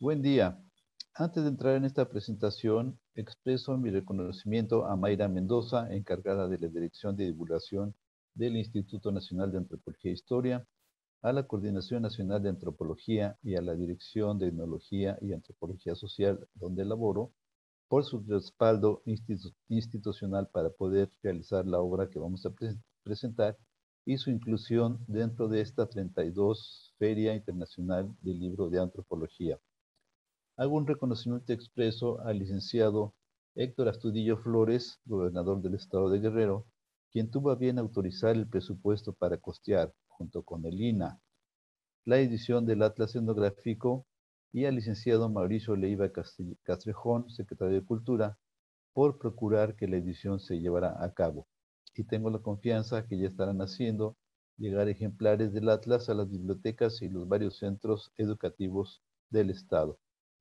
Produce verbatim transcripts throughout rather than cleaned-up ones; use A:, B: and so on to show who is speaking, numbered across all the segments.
A: Buen día. Antes de entrar en esta presentación, expreso mi reconocimiento a Mayra Mendoza, encargada de la Dirección de Divulgación del Instituto Nacional de Antropología e Historia, a la Coordinación Nacional de Antropología y a la Dirección de Etnología y Antropología Social, donde laboro, por su respaldo institu institucional para poder realizar la obra que vamos a pre presentar y su inclusión dentro de esta treinta y dos Feria Internacional del Libro de Antropología. Hago un reconocimiento expreso al licenciado Héctor Astudillo Flores, gobernador del estado de Guerrero, quien tuvo a bien autorizar el presupuesto para costear, junto con el I N A, la edición del Atlas Etnográfico, y al licenciado Mauricio Leiva Castrejón, secretario de Cultura, por procurar que la edición se llevara a cabo. Y tengo la confianza que ya estarán haciendo llegar ejemplares del Atlas a las bibliotecas y los varios centros educativos del estado.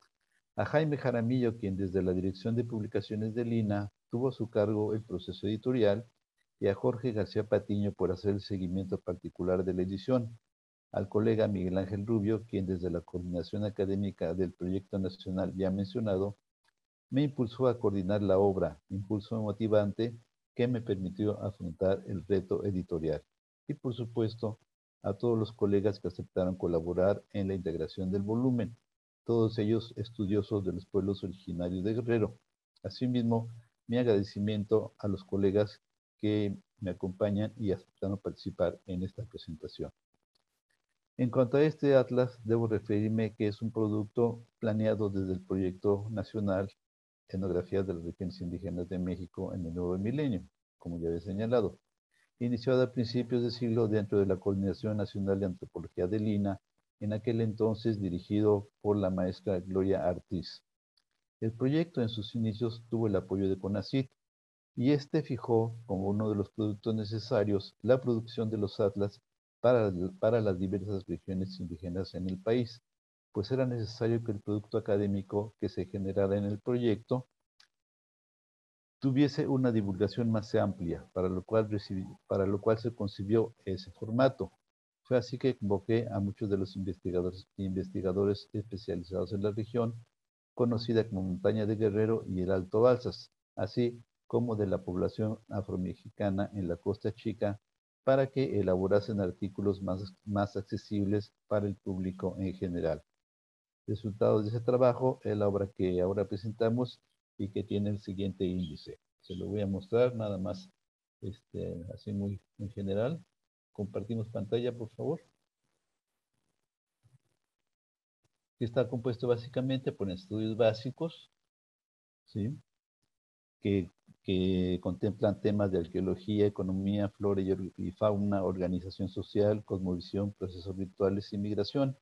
A: A Jaime Jaramillo, quien desde la Dirección de Publicaciones del I N A tuvo a su cargo el proceso editorial, y a Jorge García Patiño por hacer el seguimiento particular de la edición. Al colega Miguel Ángel Rubio, quien desde la coordinación académica del proyecto nacional ya mencionado, me impulsó a coordinar la obra, impulso motivante que me permitió afrontar el reto editorial. Y por supuesto, a todos los colegas que aceptaron colaborar en la integración del volumen, todos ellos estudiosos de los pueblos originarios de Guerrero. Asimismo, mi agradecimiento a los colegas que me acompañan y aceptaron participar en esta presentación. En cuanto a este atlas, debo referirme que es un producto planeado desde el Proyecto Nacional Etnografías de las Regiones Indígenas de México en el Nuevo Milenio, como ya he señalado, iniciado a principios de siglo dentro de la Coordinación Nacional de Antropología del I N A, en aquel entonces dirigido por la maestra Gloria Artiz. El proyecto en sus inicios tuvo el apoyo de CONACYT, y este fijó como uno de los productos necesarios la producción de los atlas para, para las diversas regiones indígenas en el país, pues era necesario que el producto académico que se generara en el proyecto tuviese una divulgación más amplia, para lo cual, recibí, para lo cual se concibió ese formato. Fue así que convoqué a muchos de los investigadores, investigadores especializados en la región, conocida como Montaña de Guerrero y el Alto Balsas, así como de la población afromexicana en la Costa Chica, para que elaborasen artículos más, más accesibles para el público en general. Resultado de ese trabajo es la obra que ahora presentamos y que tiene el siguiente índice. Se lo voy a mostrar nada más, este, así muy en general. Compartimos pantalla, por favor. Está compuesto básicamente por estudios básicos, ¿sí? Que, que contemplan temas de arqueología, economía, flora y, y fauna, organización social, cosmovisión, procesos virtuales y migración,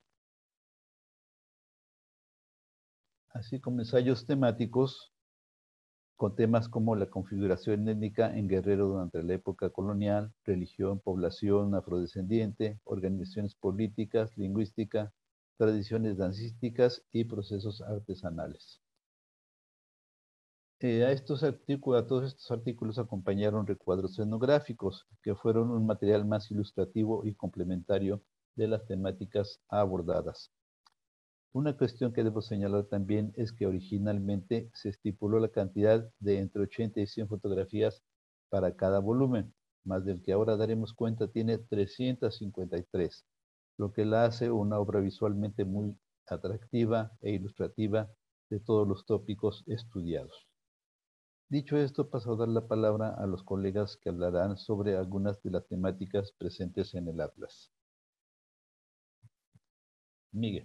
A: así como ensayos temáticos con temas como la configuración étnica en Guerrero durante la época colonial, religión, población afrodescendiente, organizaciones políticas, lingüística, tradiciones dancísticas y procesos artesanales. Eh, a, estos artículos, a todos estos artículos acompañaron recuadros etnográficos, que fueron un material más ilustrativo y complementario de las temáticas abordadas. Una cuestión que debo señalar también es que originalmente se estipuló la cantidad de entre ochenta y cien fotografías para cada volumen, más del que ahora daremos cuenta tiene trescientas cincuenta y tres, lo que la hace una obra visualmente muy atractiva e ilustrativa de todos los tópicos estudiados. Dicho esto, paso a dar la palabra a los colegas que hablarán sobre algunas de las temáticas presentes en el atlas. Miguel.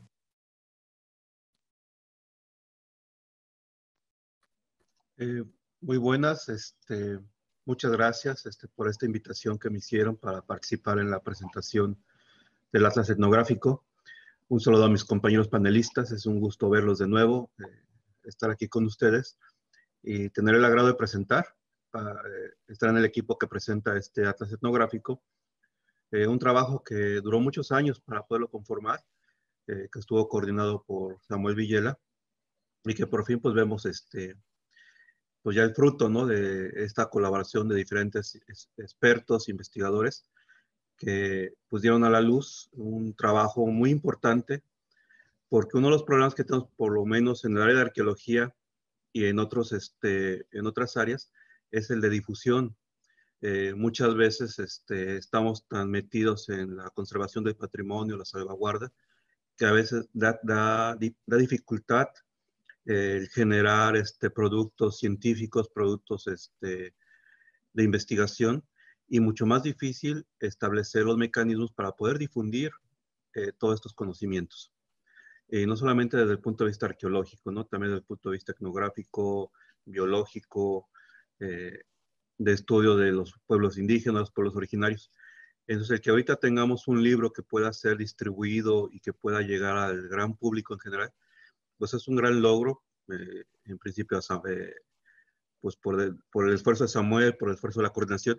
B: Eh, muy buenas, este, muchas gracias este, por esta invitación que me hicieron para participar en la presentación del Atlas Etnográfico. Un saludo a mis compañeros panelistas, es un gusto verlos de nuevo, eh, estar aquí con ustedes y tener el agrado de presentar, para, eh, estar en el equipo que presenta este Atlas Etnográfico. Eh, un trabajo que duró muchos años para poderlo conformar, eh, que estuvo coordinado por Samuel Villela y que por fin pues vemos este, pues ya el fruto, ¿no?, de esta colaboración de diferentes expertos, investigadores, que pues dieron a la luz un trabajo muy importante porque uno de los problemas que tenemos, por lo menos en el área de arqueología y en, otros, este, en otras áreas, es el de difusión. Eh, muchas veces este, estamos tan metidos en la conservación del patrimonio, la salvaguarda, que a veces da, da, da dificultad eh, generar este, productos científicos, productos este, de investigación, y mucho más difícil establecer los mecanismos para poder difundir eh, todos estos conocimientos. Eh, no solamente desde el punto de vista arqueológico, ¿no? También desde el punto de vista etnográfico, biológico, eh, de estudio de los pueblos indígenas, los pueblos originarios. Entonces, el que ahorita tengamos un libro que pueda ser distribuido y que pueda llegar al gran público en general, pues es un gran logro, eh, en principio, eh, pues por el, por el esfuerzo de Samuel, por el esfuerzo de la coordinación.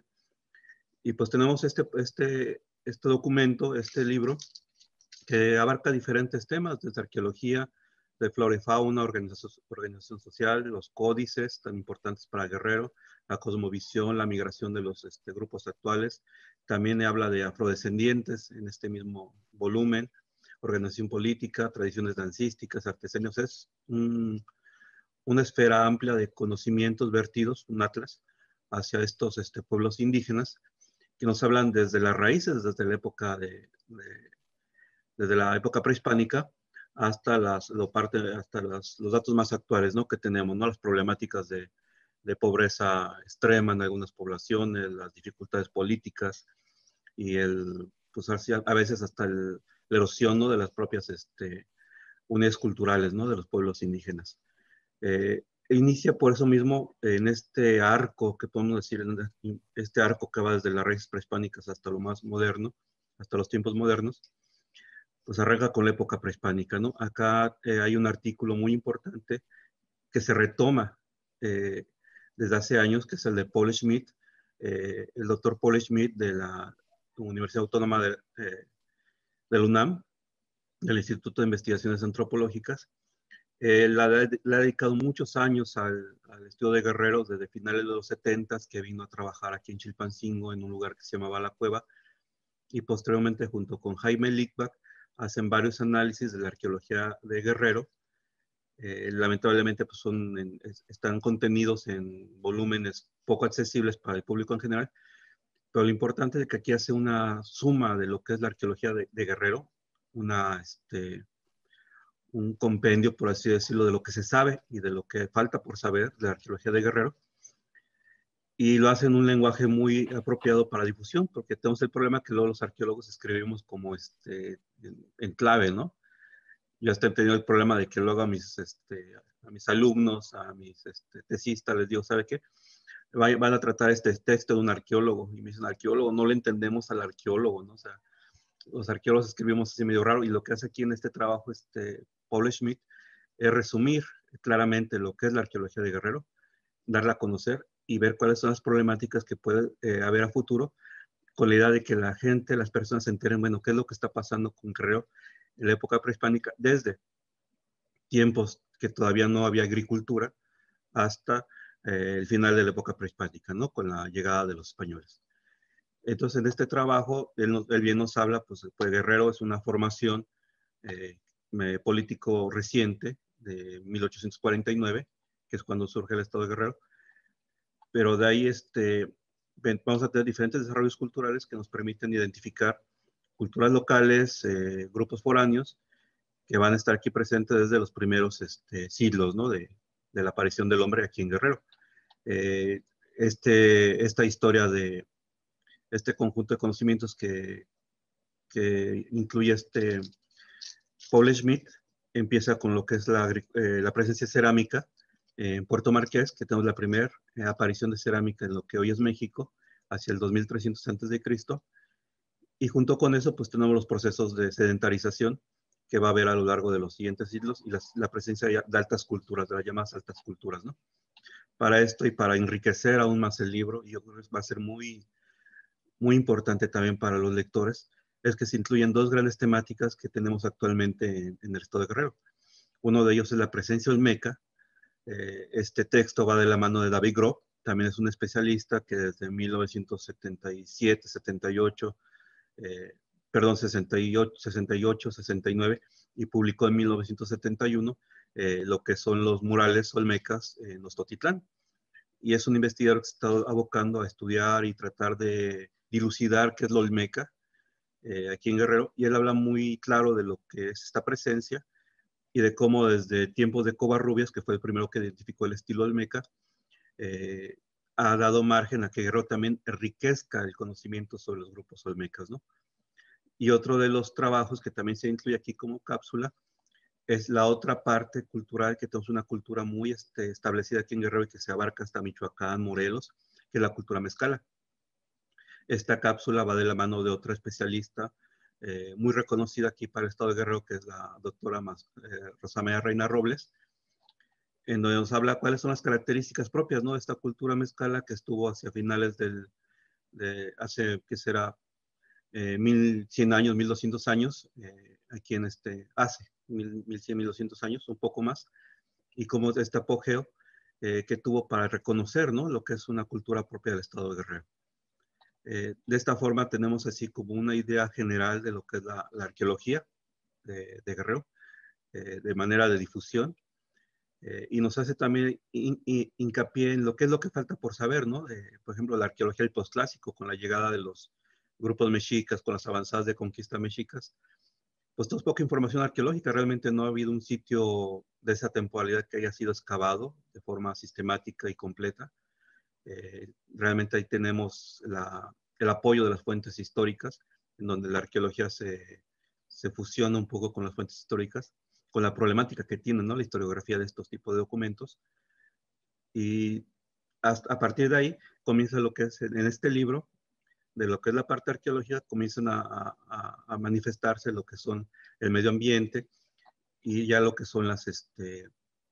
B: Y pues tenemos este, este, este documento, este libro, que abarca diferentes temas, desde arqueología, de flora y fauna, organización, organización social, los códices tan importantes para Guerrero, la cosmovisión, la migración de los este, grupos actuales. También habla de afrodescendientes en este mismo volumen, organización política, tradiciones dancísticas, artesanías. Es un, una esfera amplia de conocimientos vertidos, un atlas, hacia estos este, pueblos indígenas, que nos hablan desde las raíces, desde la época de, de desde la época prehispánica hasta, las, lo parte, hasta las, los datos más actuales, ¿no? Que tenemos, ¿no? Las problemáticas de, de pobreza extrema en algunas poblaciones, las dificultades políticas y el, pues a veces hasta el, la erosión, ¿no? De las propias este, unidades culturales, ¿no? De los pueblos indígenas. Eh, inicia por eso mismo en este arco, que podemos decir, en este arco que va desde las raíces prehispánicas hasta lo más moderno, hasta los tiempos modernos, pues arranca con la época prehispánica, ¿no? Acá eh, hay un artículo muy importante que se retoma eh, desde hace años, que es el de Paul Schmidt, eh, el doctor Paul Schmidt de la Universidad Autónoma de, eh, del UNAM, del Instituto de Investigaciones Antropológicas. Eh, la, le ha dedicado muchos años al, al estudio de guerreros desde finales de los setentas, que vino a trabajar aquí en Chilpancingo, en un lugar que se llamaba La Cueva, y posteriormente junto con Jaime Lickbach hacen varios análisis de la arqueología de Guerrero. Eh, lamentablemente pues son en, están contenidos en volúmenes poco accesibles para el público en general, pero lo importante es que aquí hace una suma de lo que es la arqueología de, de Guerrero, una, este, un compendio, por así decirlo, de lo que se sabe y de lo que falta por saber de la arqueología de Guerrero, y lo hace en un lenguaje muy apropiado para difusión, porque tenemos el problema que luego los arqueólogos escribimos como este, en, en clave, ¿no? Yo hasta he tenido el problema de que luego a mis, este, a mis alumnos, a mis este, tesistas, les digo, ¿sabe qué? Van a tratar este texto de un arqueólogo, y me dicen, arqueólogo, no le entendemos al arqueólogo, ¿no? O sea, los arqueólogos escribimos así medio raro, y lo que hace aquí en este trabajo, este, Paul Schmidt, es resumir claramente lo que es la arqueología de Guerrero, darla a conocer y ver cuáles son las problemáticas que puede eh, haber a futuro, con la idea de que la gente, las personas se enteren, bueno, qué es lo que está pasando con Guerrero en la época prehispánica, desde tiempos que todavía no había agricultura hasta eh, el final de la época prehispánica, ¿no? Con la llegada de los españoles. Entonces, en este trabajo, él, nos, él bien nos habla, pues, pues Guerrero es una formación eh, político reciente de mil ochocientos cuarenta y nueve, que es cuando surge el Estado de Guerrero, pero de ahí este, vamos a tener diferentes desarrollos culturales que nos permiten identificar culturas locales, eh, grupos foráneos, que van a estar aquí presentes desde los primeros este, siglos, ¿no? de, de la aparición del hombre aquí en Guerrero. Eh, este, esta historia de este conjunto de conocimientos que, que incluye este Paul Schmidt empieza con lo que es la, eh, la presencia cerámica en Puerto Marqués, que tenemos la primera eh, aparición de cerámica en lo que hoy es México, hacia el dos mil trescientos antes de Cristo, y junto con eso pues tenemos los procesos de sedentarización que va a haber a lo largo de los siguientes siglos, y las, la presencia de altas culturas, de las llamadas altas culturas, ¿no? Para esto y para enriquecer aún más el libro, y yo creo que va a ser muy, muy importante también para los lectores, es que se incluyen dos grandes temáticas que tenemos actualmente en, en el Estado de Guerrero. Uno de ellos es la presencia olmeca. Eh, este texto va de la mano de David Grob, también es un especialista que desde mil novecientos setenta y siete, setenta y ocho eh, perdón, sesenta y ocho, sesenta y ocho, sesenta y nueve, y publicó en mil novecientos setenta y uno eh, lo que son los murales olmecas en Ostotitlán. Y es un investigador que se está abocando a estudiar y tratar de dilucidar qué es la olmeca eh, aquí en Guerrero, y él habla muy claro de lo que es esta presencia y de cómo desde tiempos de Covarrubias, que fue el primero que identificó el estilo olmeca, eh, ha dado margen a que Guerrero también enriquezca el conocimiento sobre los grupos olmecas, ¿no? Y otro de los trabajos que también se incluye aquí como cápsula es la otra parte cultural, que tenemos una cultura muy este, establecida aquí en Guerrero y que se abarca hasta Michoacán, Morelos, que es la cultura mezcala. Esta cápsula va de la mano de otra especialista eh, muy reconocida aquí para el estado de Guerrero, que es la doctora Mas, eh, Rosa María Reina Robles, en donde nos habla cuáles son las características propias, ¿no?, de esta cultura mezcala que estuvo hacia finales del, de hace, ¿qué será?, eh, mil cien años, mil doscientos años, eh, aquí en este, hace mil cien, mil doscientos años, un poco más, y cómo este apogeo eh, que tuvo para reconocer, ¿no?, lo que es una cultura propia del estado de Guerrero. Eh, de esta forma tenemos así como una idea general de lo que es la, la arqueología de, de Guerrero, eh, de manera de difusión, eh, y nos hace también in, in, hincapié en lo que es lo que falta por saber, ¿no? Eh, por ejemplo, la arqueología del postclásico, con la llegada de los grupos mexicas, con las avanzadas de conquista mexicas, pues tenemos poca información arqueológica. Realmente no ha habido un sitio de esa temporalidad que haya sido excavado de forma sistemática y completa. Eh, realmente ahí tenemos la, el apoyo de las fuentes históricas, en donde la arqueología se, se fusiona un poco con las fuentes históricas, con la problemática que tiene, ¿no?, la historiografía de estos tipos de documentos. Y hasta, a partir de ahí comienza lo que es en este libro, de lo que es la parte arqueológica, comienzan a, a, a manifestarse lo que son el medio ambiente y ya lo que son las, este,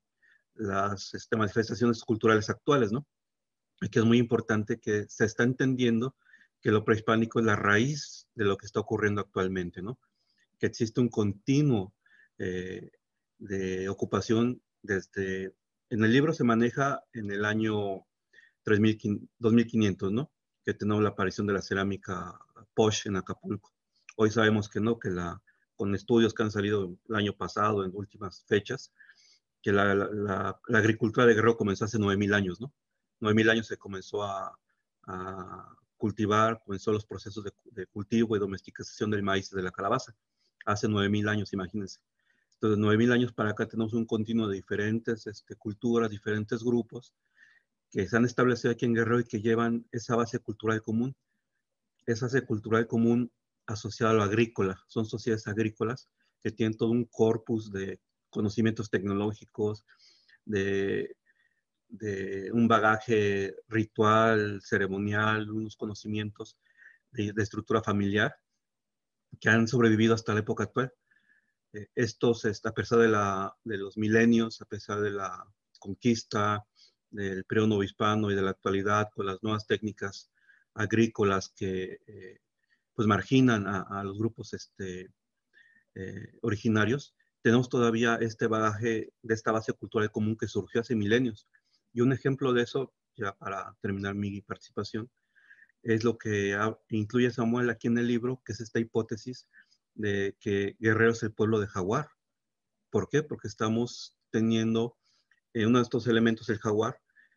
B: las este, manifestaciones culturales actuales, ¿no? Y que es muy importante que se está entendiendo que lo prehispánico es la raíz de lo que está ocurriendo actualmente, ¿no? Que existe un continuo eh, de ocupación desde, en el libro se maneja en el año tres mil, dos mil quinientos, ¿no?, que tenemos la aparición de la cerámica Posh en Acapulco. Hoy sabemos que no, que la, con estudios que han salido el año pasado, en últimas fechas, que la, la, la, la agricultura de Guerrero comenzó hace nueve mil años, ¿no? nueve mil años se comenzó a, a cultivar, comenzó los procesos de, de cultivo y domesticación del maíz y de la calabaza. Hace nueve mil años, imagínense. Entonces, nueve mil años para acá tenemos un continuo de diferentes este, culturas, diferentes grupos que se han establecido aquí en Guerrero y que llevan esa base cultural común. Esa base cultural común asociada a lo agrícola. Son sociedades agrícolas que tienen todo un corpus de conocimientos tecnológicos, de, de un bagaje ritual, ceremonial, unos conocimientos de, de estructura familiar que han sobrevivido hasta la época actual. Eh, estos, a pesar de, la, de los milenios, a pesar de la conquista, del periodo novohispano y de la actualidad, con las nuevas técnicas agrícolas que eh, pues marginan a, a los grupos este, eh, originarios, tenemos todavía este bagaje de esta base cultural común que surgió hace milenios. Y un ejemplo de eso, ya para terminar mi participación, es lo que ha, incluye Samuel aquí en el libro, que es esta hipótesis de que Guerrero es el pueblo de jaguar. ¿Por qué? Porque estamos teniendo eh, uno de estos elementos, el jaguar,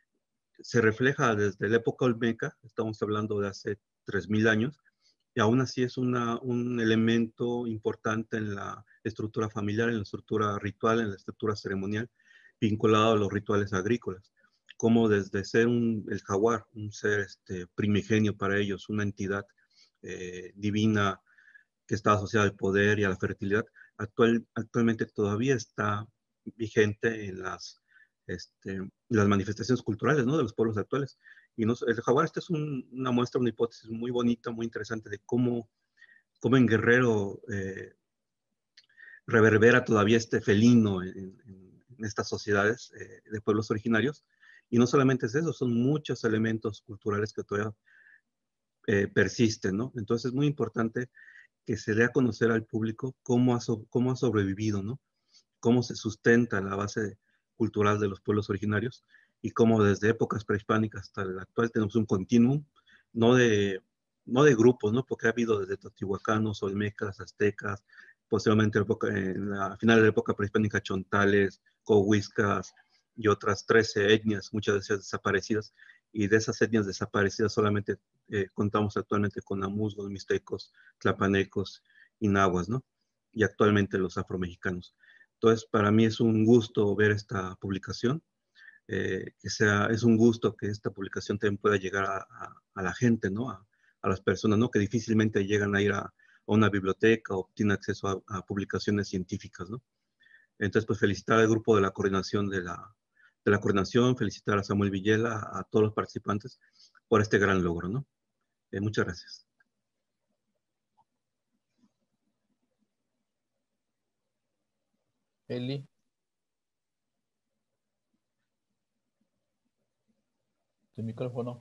B: se refleja desde la época olmeca, estamos hablando de hace tres mil años, y aún así es una, un elemento importante en la estructura familiar, en la estructura ritual, en la estructura ceremonial, vinculado a los rituales agrícolas, como desde ser un, el jaguar, un ser este, primigenio para ellos, una entidad eh, divina que está asociada al poder y a la fertilidad, actual, actualmente todavía está vigente en las, este, las manifestaciones culturales, ¿no?, de los pueblos actuales. Y nos, el jaguar, esta es un, una muestra, una hipótesis muy bonita, muy interesante de cómo, cómo en Guerrero eh, reverbera todavía este felino en, en, en estas sociedades eh, de pueblos originarios. Y no solamente es eso, son muchos elementos culturales que todavía eh, persisten, ¿no? Entonces es muy importante que se dé a conocer al público cómo ha, so, cómo ha sobrevivido, ¿no? Cómo se sustenta la base cultural de los pueblos originarios y cómo desde épocas prehispánicas hasta el actual tenemos un continuum, no de no de grupos, ¿no? Porque ha habido desde teotihuacanos, olmecas, aztecas, posteriormente en la final de la época prehispánica, chontales, cohuiscas y otras trece etnias, muchas de ellas desaparecidas, y de esas etnias desaparecidas solamente eh, contamos actualmente con amuzgos, mixtecos, tlapanecos y nahuas, ¿no? Y actualmente los afromexicanos. Entonces, para mí es un gusto ver esta publicación, eh, que sea, es un gusto que esta publicación también pueda llegar a, a, a la gente, ¿no? A, a las personas, ¿no? Que difícilmente llegan a ir a, a una biblioteca o tienen acceso a, a publicaciones científicas, ¿no? Entonces, pues felicitar al grupo de la coordinación de la, de la coordinación, felicitar a Samuel Villela, a, a todos los participantes por este gran logro, ¿no? Eh, muchas gracias.
A: Eli. Tu micrófono.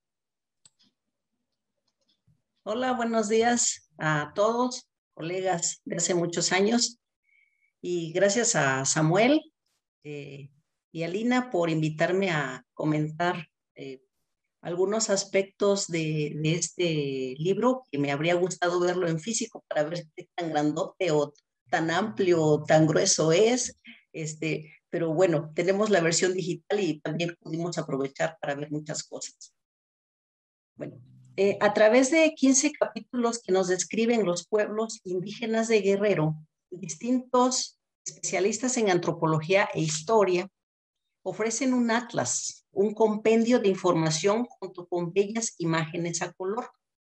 C: Hola, buenos días a todos, colegas de hace muchos años. Y gracias a Samuel eh, y a Lina por invitarme a comentar eh, algunos aspectos de, de este libro, que me habría gustado verlo en físico para ver qué tan grandote o tan amplio o tan grueso es. Este, pero bueno, tenemos la versión digital y también pudimos aprovechar para ver muchas cosas. Bueno, eh, a través de quince capítulos que nos describen los pueblos indígenas de Guerrero, distintos especialistas en antropología e historia ofrecen un atlas, un compendio de información junto con bellas imágenes a color.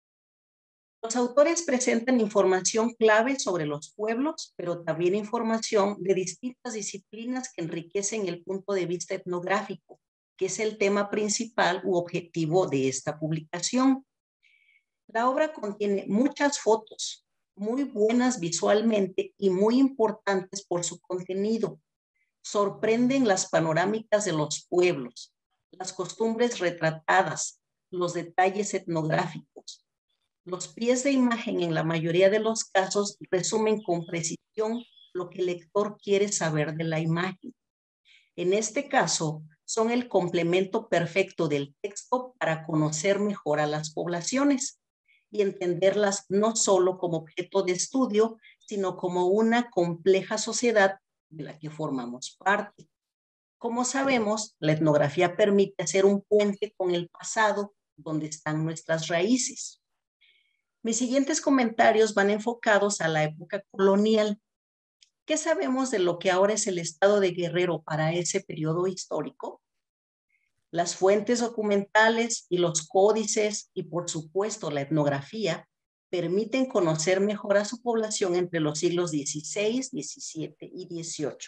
C: Los autores presentan información clave sobre los pueblos, pero también información de distintas disciplinas que enriquecen el punto de vista etnográfico, que es el tema principal u objetivo de esta publicación. La obra contiene muchas fotos, muy buenas visualmente y muy importantes por su contenido. Sorprenden las panorámicas de los pueblos, las costumbres retratadas, los detalles etnográficos. Los pies de imagen en la mayoría de los casos resumen con precisión lo que el lector quiere saber de la imagen. En este caso, son el complemento perfecto del texto para conocer mejor a las poblaciones y entenderlas no solo como objeto de estudio, sino como una compleja sociedad de la que formamos parte. Como sabemos, la etnografía permite hacer un puente con el pasado, donde están nuestras raíces. Mis siguientes comentarios van enfocados a la época colonial. ¿Qué sabemos de lo que ahora es el estado de Guerrero para ese periodo histórico? Las fuentes documentales y los códices y, por supuesto, la etnografía permiten conocer mejor a su población entre los siglos dieciséis, diecisiete y dieciocho.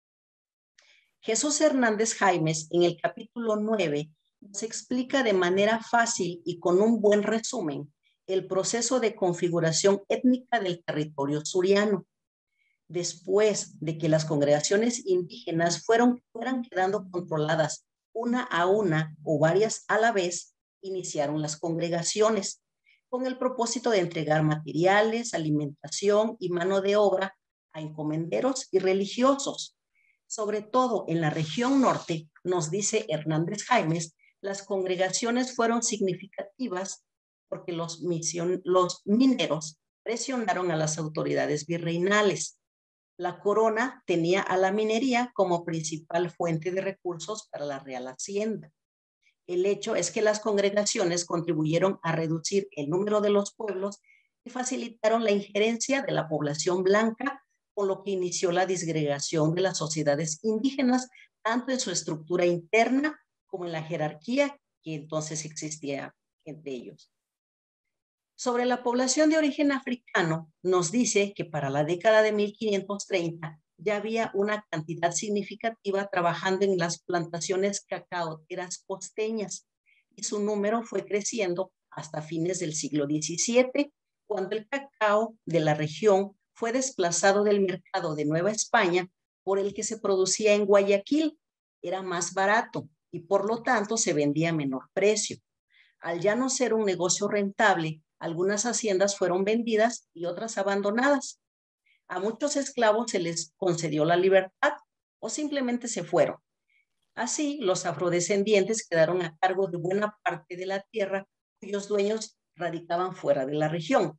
C: Jesús Hernández Jaimes, en el capítulo nueve, nos explica de manera fácil y con un buen resumen el proceso de configuración étnica del territorio suriano. Después de que las congregaciones indígenas fueron, fueran quedando controladas una a una o varias a la vez, iniciaron las congregaciones con el propósito de entregar materiales, alimentación y mano de obra a encomenderos y religiosos. Sobre todo en la región norte, nos dice Hernández Jaimes, las congregaciones fueron significativas porque los, mision, los mineros presionaron a las autoridades virreinales. La corona tenía a la minería como principal fuente de recursos para la Real Hacienda. El hecho es que las congregaciones contribuyeron a reducir el número de los pueblos y facilitaron la injerencia de la población blanca, con lo que inició la disgregación de las sociedades indígenas, tanto en su estructura interna como en la jerarquía que entonces existía entre ellos. Sobre la población de origen africano, nos dice que para la década de mil quinientos treinta ya había una cantidad significativa trabajando en las plantaciones cacaoteras costeñas y su número fue creciendo hasta fines del siglo diecisiete, cuando el cacao de la región fue desplazado del mercado de Nueva España por el que se producía en Guayaquil. Era más barato y por lo tanto se vendía a menor precio. Al ya no ser un negocio rentable, algunas haciendas fueron vendidas y otras abandonadas. A muchos esclavos se les concedió la libertad o simplemente se fueron. Así, los afrodescendientes quedaron a cargo de buena parte de la tierra cuyos dueños radicaban fuera de la región.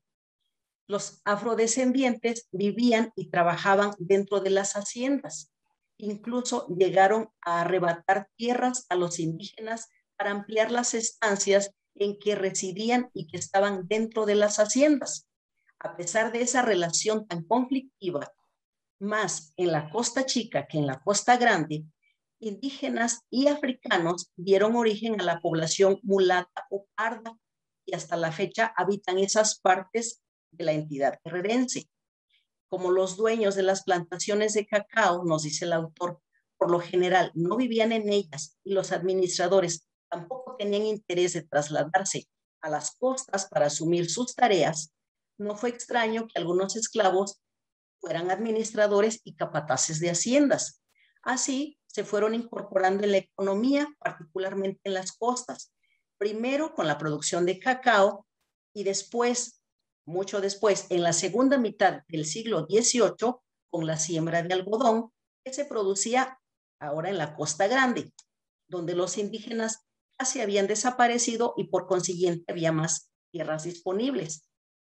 C: Los afrodescendientes vivían y trabajaban dentro de las haciendas. Incluso llegaron a arrebatar tierras a los indígenas para ampliar las estancias en que residían y que estaban dentro de las haciendas. A pesar de esa relación tan conflictiva, más en la Costa Chica que en la Costa Grande, indígenas y africanos dieron origen a la población mulata o parda y hasta la fecha habitan esas partes de la entidad guerrerense. Como los dueños de las plantaciones de cacao, nos dice el autor, por lo general no vivían en ellas y los administradores tampoco tenían interés de trasladarse a las costas para asumir sus tareas, no fue extraño que algunos esclavos fueran administradores y capataces de haciendas. Así se fueron incorporando en la economía, particularmente en las costas, primero con la producción de cacao y después, mucho después, en la segunda mitad del siglo dieciocho, con la siembra de algodón que se producía ahora en la Costa Grande, donde los indígenas casi habían desaparecido y por consiguiente había más tierras disponibles.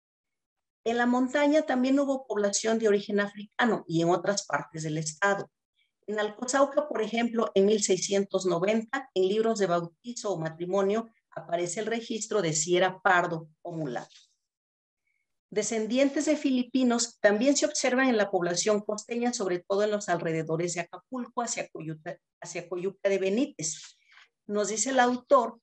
C: En la montaña también hubo población de origen africano y en otras partes del estado. En Alcozauca, por ejemplo, en mil seiscientos noventa, en libros de bautizo o matrimonio, aparece el registro de si era pardo o mulato. Descendientes de filipinos también se observan en la población costeña, sobre todo en los alrededores de Acapulco, hacia Coyuca, hacia Coyuca de Benítez. Nos dice el autor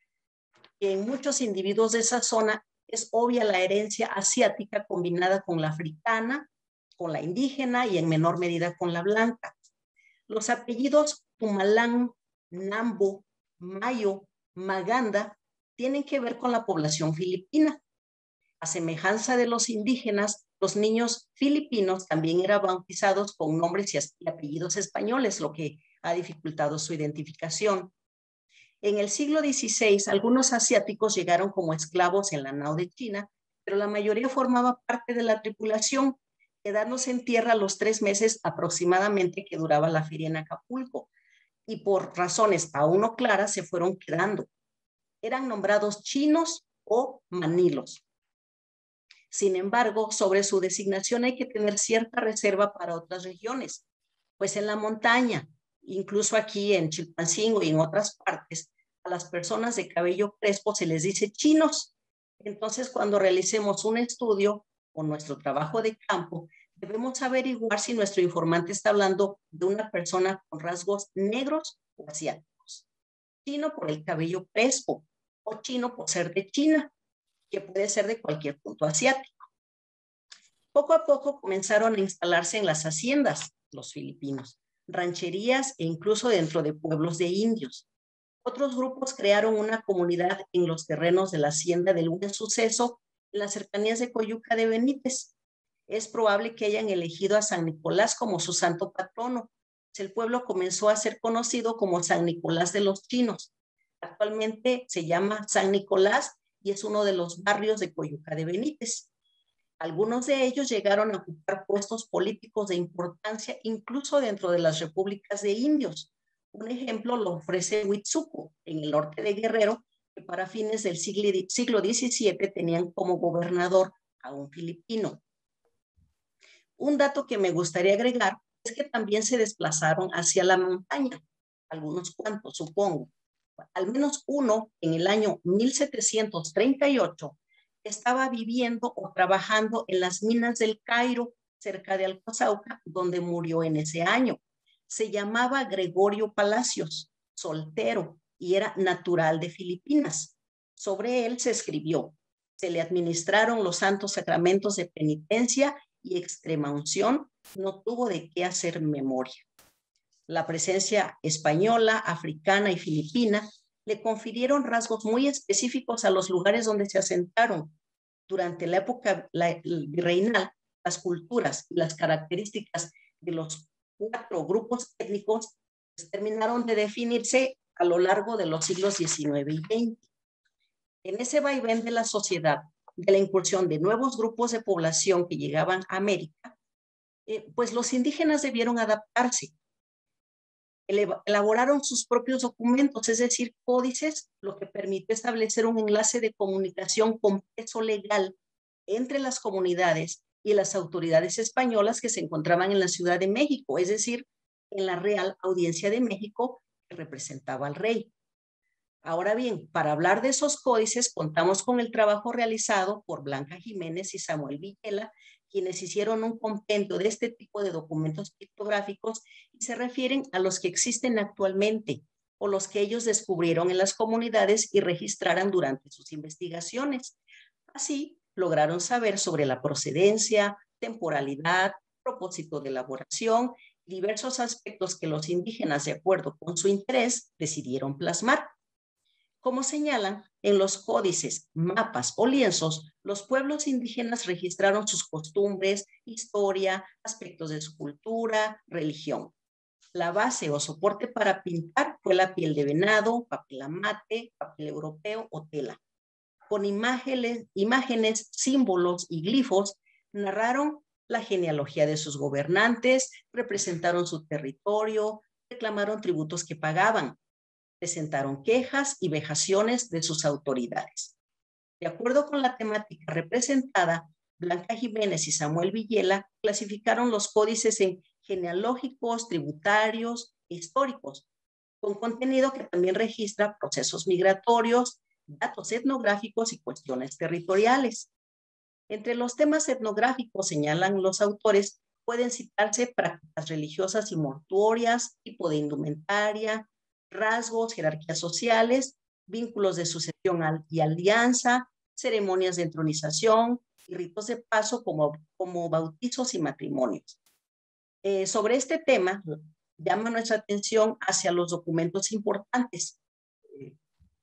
C: que en muchos individuos de esa zona es obvia la herencia asiática combinada con la africana, con la indígena y en menor medida con la blanca. Los apellidos Tumalán, Nambo, Mayo, Maganda tienen que ver con la población filipina. A semejanza de los indígenas, los niños filipinos también eran bautizados con nombres y apellidos españoles, lo que ha dificultado su identificación. En el siglo dieciséis, algunos asiáticos llegaron como esclavos en la nao de China, pero la mayoría formaba parte de la tripulación, quedándose en tierra los tres meses aproximadamente que duraba la feria en Acapulco, y por razones aún no claras se fueron quedando. Eran nombrados chinos o manilos. Sin embargo, sobre su designación hay que tener cierta reserva para otras regiones, pues en la montaña, incluso aquí en Chilpancingo y en otras partes, a las personas de cabello crespo se les dice chinos. Entonces, cuando realicemos un estudio o nuestro trabajo de campo, debemos averiguar si nuestro informante está hablando de una persona con rasgos negros o asiáticos. Chino por el cabello crespo o chino por ser de China, que puede ser de cualquier punto asiático. Poco a poco comenzaron a instalarse en las haciendas los filipinos, rancherías e incluso dentro de pueblos de indios. Otros grupos crearon una comunidad en los terrenos de la hacienda del Buen Suceso, en las cercanías de Coyuca de Benítez. Es probable que hayan elegido a San Nicolás como su santo patrono. El pueblo comenzó a ser conocido como San Nicolás de los Chinos. Actualmente se llama San Nicolás y es uno de los barrios de Coyuca de Benítez. Algunos de ellos llegaron a ocupar puestos políticos de importancia incluso dentro de las repúblicas de indios. Un ejemplo lo ofrece Huitzuco, en el norte de Guerrero, que para fines del siglo diecisiete tenían como gobernador a un filipino. Un dato que me gustaría agregar es que también se desplazaron hacia la montaña, algunos cuantos supongo. Al menos uno en el año mil setecientos treinta y ocho estaba viviendo o trabajando en las minas del Cairo, cerca de Alcozauca, donde murió en ese año. Se llamaba Gregorio Palacios, soltero, y era natural de Filipinas. Sobre él se escribió: se le administraron los santos sacramentos de penitencia y extrema unción, no tuvo de qué hacer memoria. La presencia española, africana y filipina le confirieron rasgos muy específicos a los lugares donde se asentaron. Durante la época virreinal, las culturas y las características de los cuatro grupos étnicos pues, terminaron de definirse a lo largo de los siglos diecinueve y veinte. En ese vaivén de la sociedad, de la incursión de nuevos grupos de población que llegaban a América, eh, pues los indígenas debieron adaptarse. elaboraron sus propios documentos, es decir, códices, lo que permitió establecer un enlace de comunicación con peso legal entre las comunidades y las autoridades españolas que se encontraban en la Ciudad de México, es decir, en la Real Audiencia de México, que representaba al rey. Ahora bien, para hablar de esos códices, contamos con el trabajo realizado por Blanca Jiménez y Samuel Villela, quienes hicieron un compendio de este tipo de documentos pictográficos y se refieren a los que existen actualmente o los que ellos descubrieron en las comunidades y registraron durante sus investigaciones. Así, lograron saber sobre la procedencia, temporalidad, propósito de elaboración y diversos aspectos que los indígenas, de acuerdo con su interés, decidieron plasmar. Como señalan, en los códices, mapas o lienzos, los pueblos indígenas registraron sus costumbres, historia, aspectos de su cultura, religión. La base o soporte para pintar fue la piel de venado, papel amate, papel europeo o tela. Con imágenes, imágenes, símbolos y glifos, narraron la genealogía de sus gobernantes, representaron su territorio, reclamaron tributos que pagaban, presentaron quejas y vejaciones de sus autoridades. De acuerdo con la temática representada, Blanca Jiménez y Samuel Villela clasificaron los códices en genealógicos, tributarios e históricos, con contenido que también registra procesos migratorios, datos etnográficos y cuestiones territoriales. Entre los temas etnográficos, señalan los autores, pueden citarse prácticas religiosas y mortuorias, tipo de indumentaria, rasgos, jerarquías sociales, vínculos de sucesión y alianza, ceremonias de entronización y ritos de paso como, como bautizos y matrimonios. Eh, sobre este tema, llama nuestra atención hacia los documentos importantes, eh,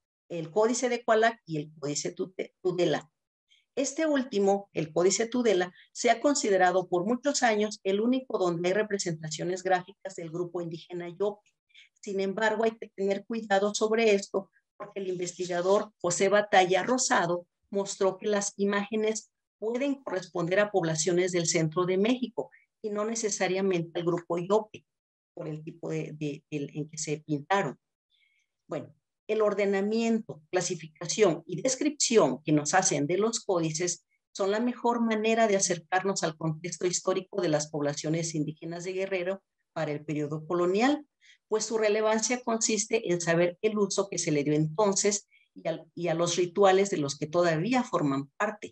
C: el Códice de Cualac y el Códice Tudela. Este último, el Códice Tudela, se ha considerado por muchos años el único donde hay representaciones gráficas del grupo indígena Yope. Sin embargo, hay que tener cuidado sobre esto porque el investigador José Batalla Rosado mostró que las imágenes pueden corresponder a poblaciones del centro de México y no necesariamente al grupo Yope por el tipo de, de, de, en que se pintaron. Bueno, el ordenamiento, clasificación y descripción que nos hacen de los códices son la mejor manera de acercarnos al contexto histórico de las poblaciones indígenas de Guerrero para el periodo colonial, pues su relevancia consiste en saber el uso que se le dio entonces y a, y a los rituales de los que todavía forman parte.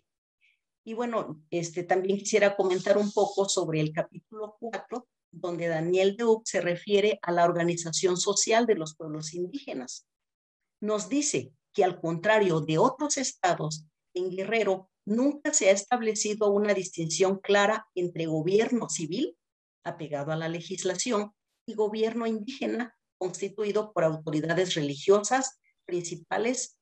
C: Y bueno, este, también quisiera comentar un poco sobre el capítulo cuatro, donde Daniel Deuc se refiere a la organización social de los pueblos indígenas. Nos dice que al contrario de otros estados, en Guerrero nunca se ha establecido una distinción clara entre gobierno civil, apegado a la legislación, y gobierno indígena, constituido por autoridades religiosas principales.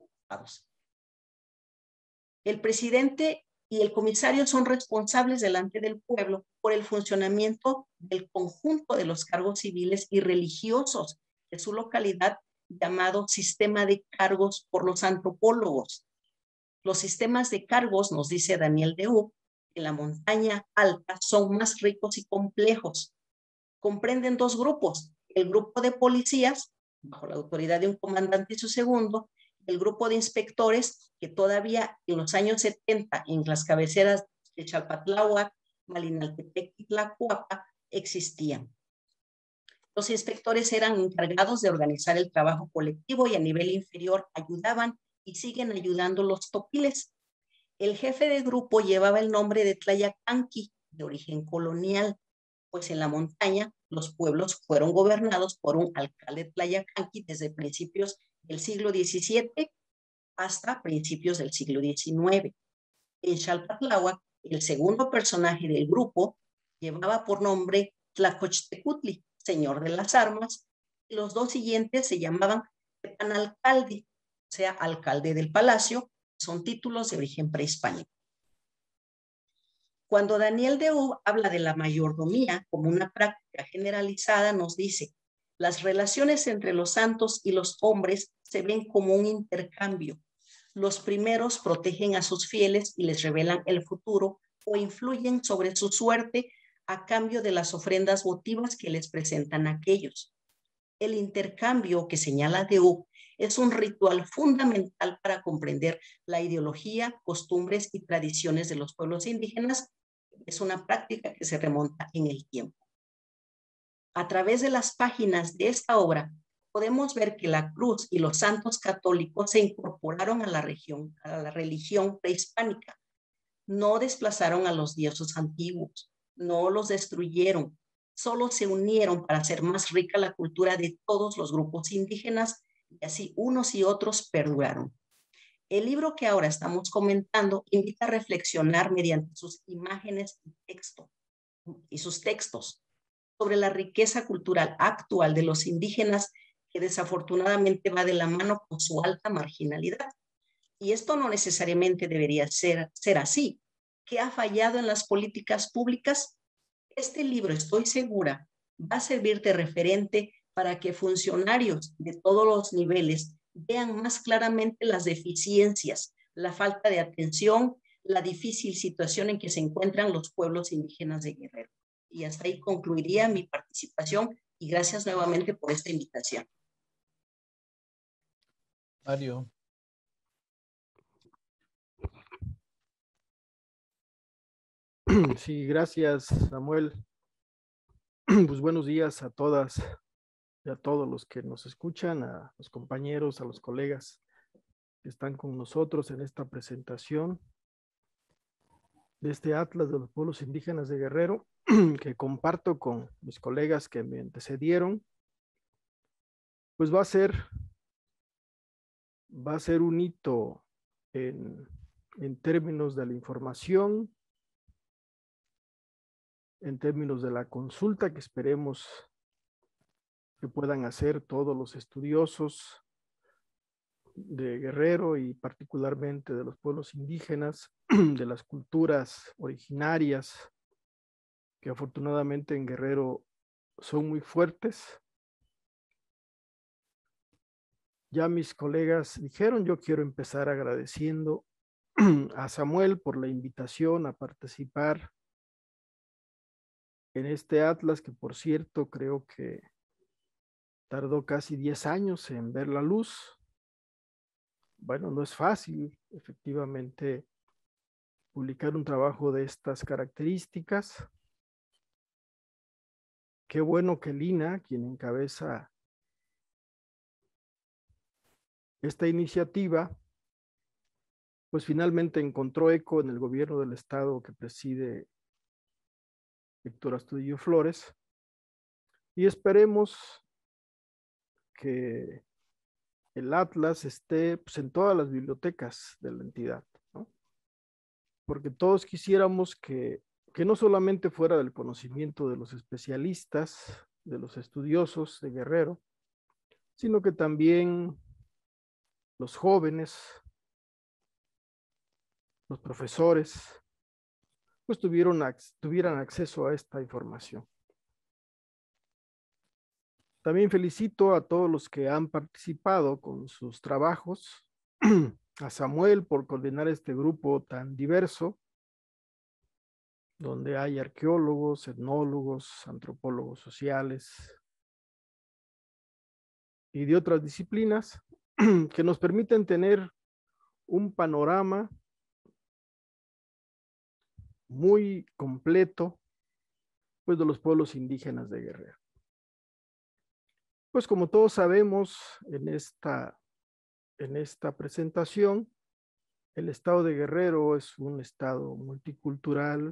C: El presidente y el comisario son responsables delante del pueblo por el funcionamiento del conjunto de los cargos civiles y religiosos de su localidad, llamado sistema de cargos por los antropólogos. Los sistemas de cargos, nos dice Daniel Deuc, en la montaña alta son más ricos y complejos. Comprenden dos grupos, el grupo de policías, bajo la autoridad de un comandante y su segundo, y el grupo de inspectores que todavía en los años setenta en las cabeceras de Chalpatláhuac, Malinaltepec y Tlacuapa existían. Los inspectores eran encargados de organizar el trabajo colectivo y a nivel inferior ayudaban y siguen ayudando los topiles. El jefe de grupo llevaba el nombre de Tlayacanqui, de origen colonial, pues en la montaña los pueblos fueron gobernados por un alcalde Tlayacanqui desde principios del siglo diecisiete hasta principios del siglo diecinueve. En Xalpatláhuac, el segundo personaje del grupo llevaba por nombre Tlacochtecutli, señor de las armas, y los dos siguientes se llamaban Tepanalcalde, o sea, alcalde del palacio, son títulos de origen prehispánico. Cuando Daniel Deuc habla de la mayordomía como una práctica generalizada, nos dice, las relaciones entre los santos y los hombres se ven como un intercambio. Los primeros protegen a sus fieles y les revelan el futuro o influyen sobre su suerte a cambio de las ofrendas votivas que les presentan aquellos. El intercambio que señala D U es un ritual fundamental para comprender la ideología, costumbres y tradiciones de los pueblos indígenas. Es una práctica que se remonta en el tiempo. A través de las páginas de esta obra, podemos ver que la cruz y los santos católicos se incorporaron a la, región, a la religión prehispánica. No desplazaron a los dioses antiguos, no los destruyeron, solo se unieron para hacer más rica la cultura de todos los grupos indígenas y así unos y otros perduraron. El libro que ahora estamos comentando invita a reflexionar mediante sus imágenes y, texto, y sus textos sobre la riqueza cultural actual de los indígenas que desafortunadamente va de la mano con su alta marginalidad. Y esto no necesariamente debería ser, ser así. ¿Qué ha fallado en las políticas públicas? Este libro, estoy segura, va a servir de referente para que funcionarios de todos los niveles vean más claramente las deficiencias, la falta de atención, la difícil situación en que se encuentran los pueblos indígenas de Guerrero. Y hasta ahí concluiría mi participación y gracias nuevamente por esta invitación.
A: Mario.
D: Sí, gracias, Samuel. Pues buenos días a todas y a todos los que nos escuchan, a los compañeros, a los colegas que están con nosotros en esta presentación de este Atlas de los Pueblos Indígenas de Guerrero, que comparto con mis colegas que me antecedieron. Pues va a ser, va a ser un hito en, en términos de la información, en términos de la consulta que esperemos que puedan hacer todos los estudiosos de Guerrero y particularmente de los pueblos indígenas, de las culturas originarias, que afortunadamente en Guerrero son muy fuertes. Ya mis colegas dijeron, yo quiero empezar agradeciendo a Samuel por la invitación a participar en este atlas, que por cierto creo que tardó casi diez años en ver la luz. Bueno, no es fácil, efectivamente, publicar un trabajo de estas características. Qué bueno que Lina, quien encabeza esta iniciativa, pues finalmente encontró eco en el gobierno del estado que preside Víctor Astudillo Flores, y esperemos que el Atlas esté pues, en todas las bibliotecas de la entidad, ¿no? Porque todos quisiéramos que, que no solamente fuera del conocimiento de los especialistas, de los estudiosos de Guerrero, sino que también los jóvenes, los profesores, pues tuvieron, tuvieran acceso a esta información. También felicito a todos los que han participado con sus trabajos, a Samuel por coordinar este grupo tan diverso, donde hay arqueólogos, etnólogos, antropólogos sociales y de otras disciplinas que nos permiten tener un panorama muy completo, pues, de los pueblos indígenas de Guerrero. Pues como todos sabemos, en esta, en esta presentación, el estado de Guerrero es un estado multicultural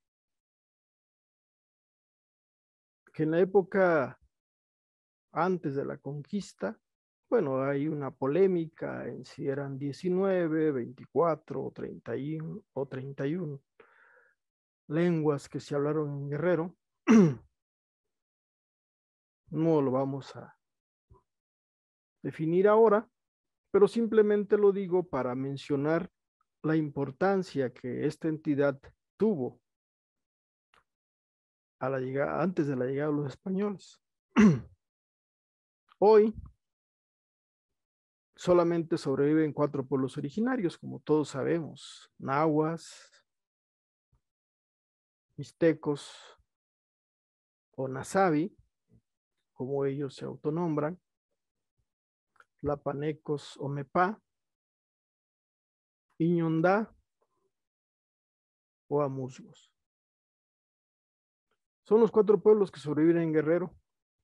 D: que en la época antes de la conquista, bueno, hay una polémica en si eran diecinueve, veinticuatro o treinta y uno, o treinta y uno lenguas que se hablaron en Guerrero. No lo vamos a definir ahora, pero simplemente lo digo para mencionar la importancia que esta entidad tuvo a la llegada, antes de la llegada de los españoles. Hoy solamente sobreviven cuatro pueblos originarios, como todos sabemos: nahuas, mixtecos o nasabi, como ellos se autonombran, tlapanecos o mepá, iñondá o amusgos. Son los cuatro pueblos que sobreviven en Guerrero.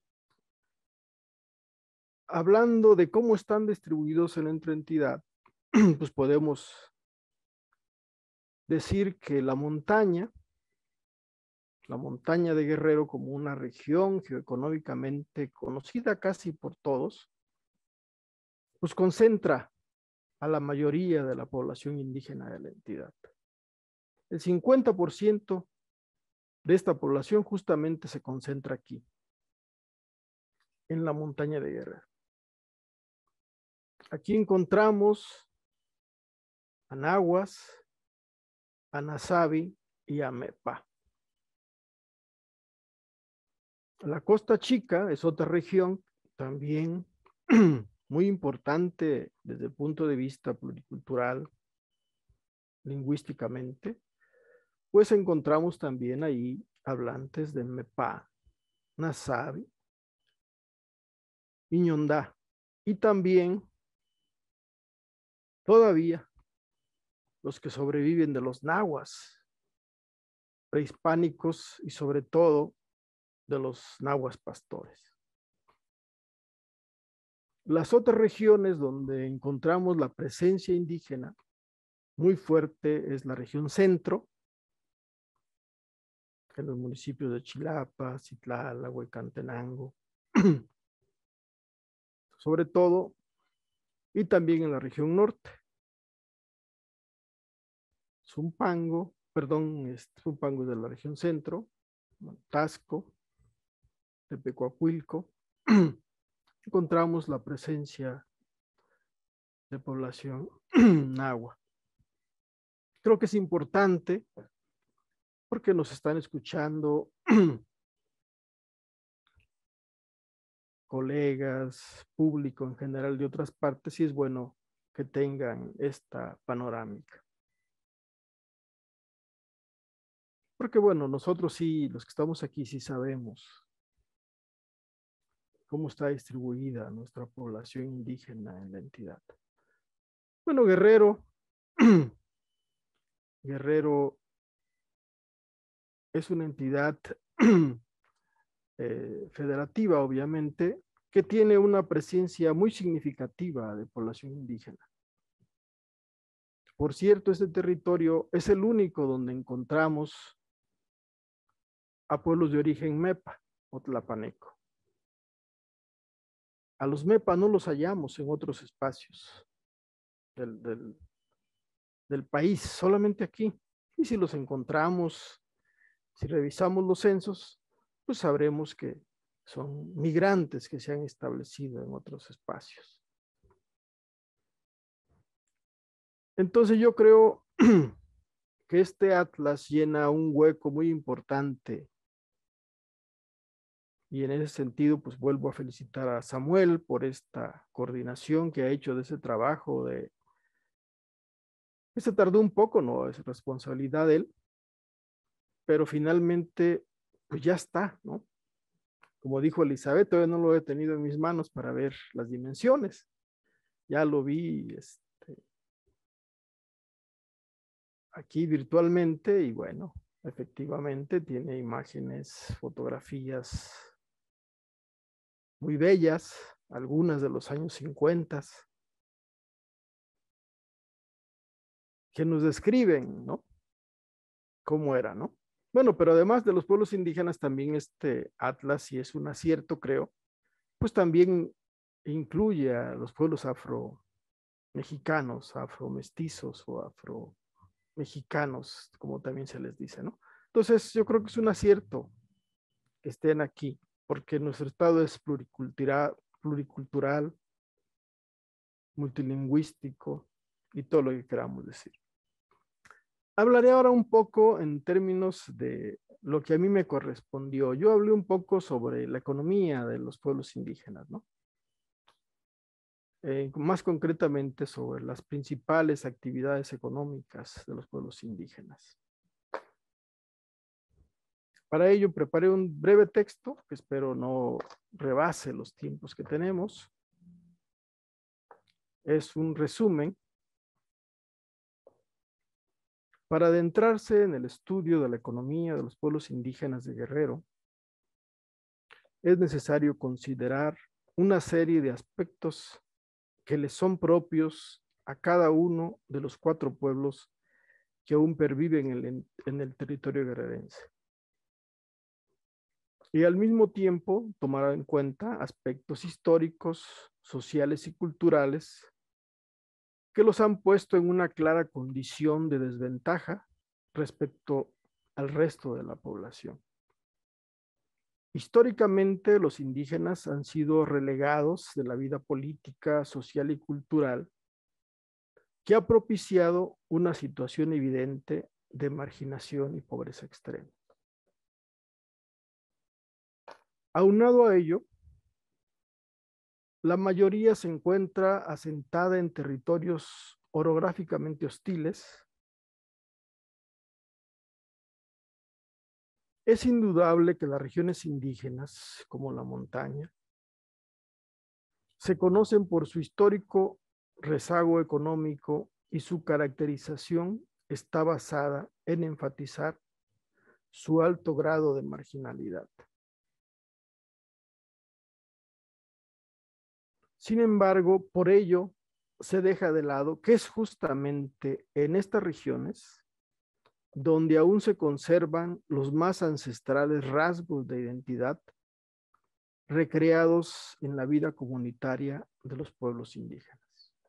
D: Hablando de cómo están distribuidos en nuestra entidad, pues podemos decir que la montaña, la montaña de Guerrero como una región geoeconómicamente conocida casi por todos, pues concentra a la mayoría de la población indígena de la entidad. El cincuenta por ciento de esta población justamente se concentra aquí, en la montaña de Guerrero. Aquí encontramos a nahuas, a nasabi y a mepa. La Costa Chica es otra región también muy importante desde el punto de vista pluricultural, lingüísticamente, pues encontramos también ahí hablantes de mepa, nasabi, iñondá y también todavía los que sobreviven de los nahuas prehispánicos y sobre todo de los nahuas pastores. Las otras regiones donde encontramos la presencia indígena muy fuerte es la región centro, en los municipios de Chilapa, Citlala, Huecantenango, sobre todo, y también en la región norte. Zumpango, perdón, Zumpango es de la región centro, Tasco, Tepecuacuilco, encontramos la presencia de población nahua. Creo que es importante porque nos están escuchando colegas, público en general de otras partes y es bueno que tengan esta panorámica. Porque bueno, nosotros sí, los que estamos aquí sí sabemos cómo está distribuida nuestra población indígena en la entidad. Bueno, Guerrero, Guerrero es una entidad eh, federativa, obviamente, que tiene una presencia muy significativa de población indígena. Por cierto, este territorio es el único donde encontramos a pueblos de origen mepa o tlapaneco. A los mepa no los hallamos en otros espacios del, del, del país, solamente aquí. Y si los encontramos, si revisamos los censos, pues sabremos que son migrantes que se han establecido en otros espacios. Entonces yo creo que este atlas llena un hueco muy importante y en ese sentido pues vuelvo a felicitar a Samuel por esta coordinación que ha hecho de ese trabajo de que se tardó un poco, no es responsabilidad de él, pero finalmente pues ya está, ¿no? Como dijo Elizabeth, todavía no lo he tenido en mis manos para ver las dimensiones. Ya lo vi este, aquí virtualmente y bueno, efectivamente tiene imágenes, fotografías muy bellas, algunas de los años cincuenta, que nos describen, ¿no? Cómo era, ¿no? Bueno, pero además de los pueblos indígenas, también este atlas, y es un acierto, creo, pues también incluye a los pueblos afro-mexicanos, afro-mestizos o afro-mexicanos, como también se les dice, ¿no? Entonces, yo creo que es un acierto que estén aquí, porque nuestro estado es pluricultural, pluricultural, multilingüístico y todo lo que queramos decir. Hablaré ahora un poco en términos de lo que a mí me correspondió. Yo hablé un poco sobre la economía de los pueblos indígenas, ¿no? Eh, más concretamente sobre las principales actividades económicas de los pueblos indígenas. Para ello preparé un breve texto que espero no rebase los tiempos que tenemos. Es un resumen para adentrarse en el estudio de la economía de los pueblos indígenas de Guerrero. Es necesario considerar una serie de aspectos que les son propios a cada uno de los cuatro pueblos que aún perviven en el, en el territorio guerrerense. Y al mismo tiempo tomar en cuenta aspectos históricos, sociales y culturales que los han puesto en una clara condición de desventaja respecto al resto de la población. Históricamente, los indígenas han sido relegados de la vida política, social y cultural que ha propiciado una situación evidente de marginación y pobreza extrema. Aunado a ello, la mayoría se encuentra asentada en territorios orográficamente hostiles. Es indudable que las regiones indígenas, como la montaña, se conocen por su histórico rezago económico y su caracterización está basada en enfatizar su alto grado de marginalidad. Sin embargo, por ello se deja de lado que es justamente en estas regiones donde aún se conservan los más ancestrales rasgos de identidad recreados en la vida comunitaria de los pueblos indígenas.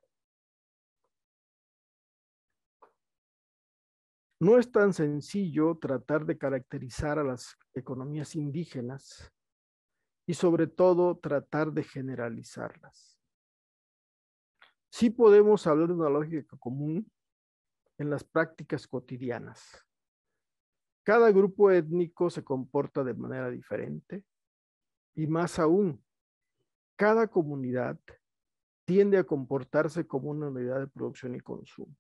D: No es tan sencillo tratar de caracterizar a las economías indígenas y sobre todo tratar de generalizarlas. Sí podemos hablar de una lógica común en las prácticas cotidianas. Cada grupo étnico se comporta de manera diferente y más aún, cada comunidad tiende a comportarse como una unidad de producción y consumo.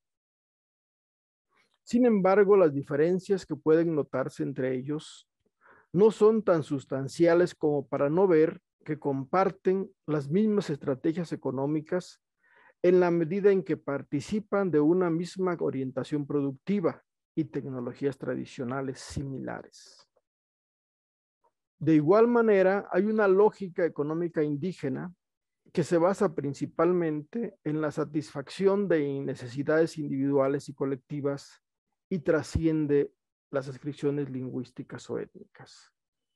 D: Sin embargo, las diferencias que pueden notarse entre ellos no son tan sustanciales como para no ver que comparten las mismas estrategias económicas en la medida en que participan de una misma orientación productiva y tecnologías tradicionales similares. De igual manera, hay una lógica económica indígena que se basa principalmente en la satisfacción de necesidades individuales y colectivas y trasciende las ascripciones lingüísticas o étnicas.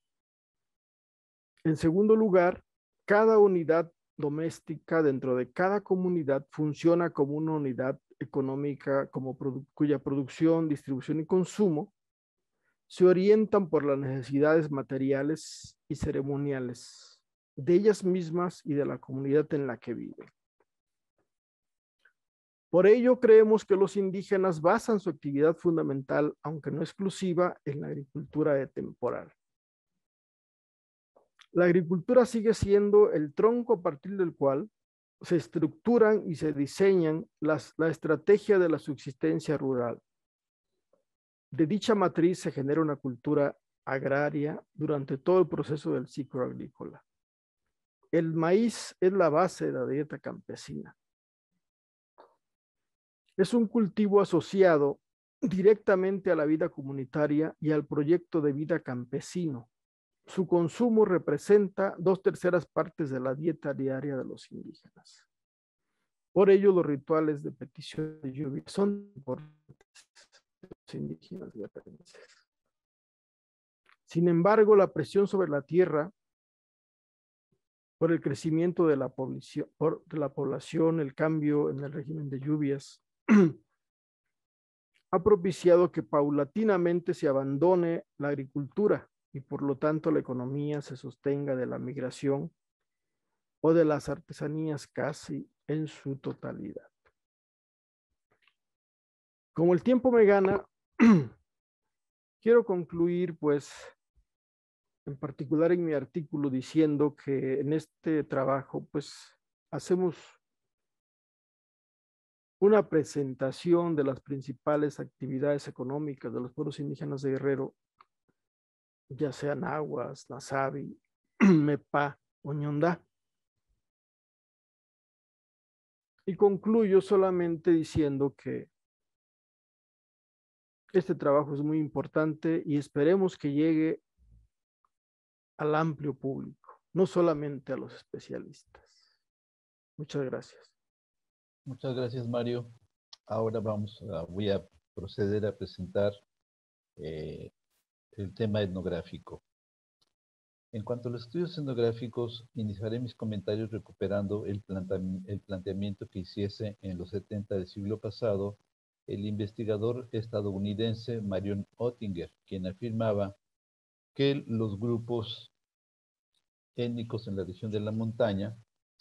D: En segundo lugar, cada unidad doméstica dentro de cada comunidad funciona como una unidad económica como produ- cuya producción, distribución y consumo se orientan por las necesidades materiales y ceremoniales de ellas mismas y de la comunidad en la que viven. Por ello, creemos que los indígenas basan su actividad fundamental, aunque no exclusiva, en la agricultura temporal. La agricultura sigue siendo el tronco a partir del cual se estructuran y se diseñan las, la estrategia de la subsistencia rural. De dicha matriz se genera una cultura agraria durante todo el proceso del ciclo agrícola. El maíz es la base de la dieta campesina. Es un cultivo asociado directamente a la vida comunitaria y al proyecto de vida campesino. Su consumo representa dos terceras partes de la dieta diaria de los indígenas. Por ello, los rituales de petición de lluvia son importantes de los indígenas guerrerenses. Sin embargo, la presión sobre la tierra por el crecimiento de la población, por, de la población, el cambio en el régimen de lluvias, ha propiciado que paulatinamente se abandone la agricultura y por lo tanto la economía se sostenga de la migración o de las artesanías casi en su totalidad. Como el tiempo me gana, quiero concluir pues en particular en mi artículo diciendo que en este trabajo pues hacemos una presentación de las principales actividades económicas de los pueblos indígenas de Guerrero ya sean Nahuas, Nasabi, Mepa o Ñondá. Y concluyo solamente diciendo que este trabajo es muy importante y esperemos que llegue al amplio público, no solamente a los especialistas. Muchas gracias.
A: Muchas gracias, Mario. Ahora vamos a, voy a proceder a presentar eh, el tema etnográfico. En cuanto a los estudios etnográficos, iniciaré mis comentarios recuperando el, plante el planteamiento que hiciese en los setenta del siglo pasado el investigador estadounidense Marion Oettinger, quien afirmaba que los grupos étnicos en la región de la montaña